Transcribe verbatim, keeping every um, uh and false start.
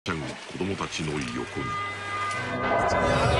ちゃんが子供たちの横に。